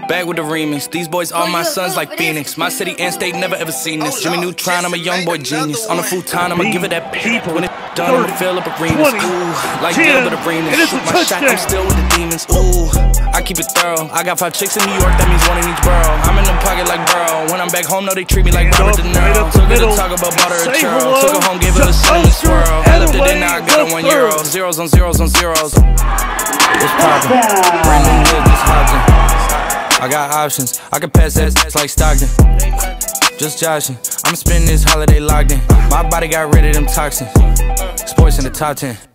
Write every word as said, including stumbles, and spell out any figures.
Back with the remix. These boys are my sons like Phoenix. My city and state never ever seen this. Jimmy Neutron, I'm a young boy genius. On a futon, I'ma give it that people. When it's done, I'ma fill up arenas. Ooh, like Gil with arenas. Shoot my shot, I'm still with the demons. Ooh, I keep it thorough. I got five chicks in New York, that means one in each borough. I'm in the pocket like Burrow. When I'm back home, no, they treat me like Robert De Niro. Took her to talk about butter and churro. Took her home, gave her a cinnamon swirl. I left it in, now I got a one euro. Zeros on zeros on zeros. It's poppin'. Brand new live, just hodgin'. I got options, I can pass that like Stockton. Just joshing, I'ma spend this holiday locked in. My body got rid of them toxins. Sports in the top ten.